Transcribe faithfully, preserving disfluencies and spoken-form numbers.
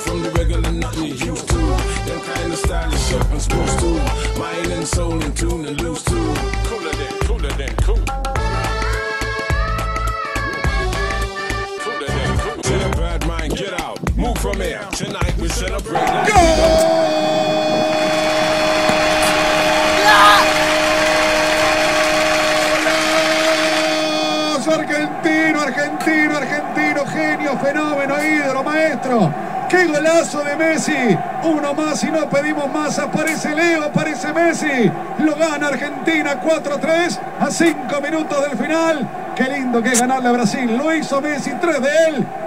from the regular nothing you used to. Them kind of stylish up and supposed to. Mind and soul in tune and loose too. Cooler than, cooler than cool. Cooler than cool. Tell a bad mind, get out. Move from here. Tonight we celebrate like Argentino, argentino, argentino, genio, fenómeno, ídolo, maestro. ¡Qué golazo de Messi! Uno más y no pedimos más. Aparece Leo, aparece Messi. Lo gana Argentina cuatro a tres a cinco minutos del final. Qué lindo que es ganarle a Brasil. Lo hizo Messi, tres de él.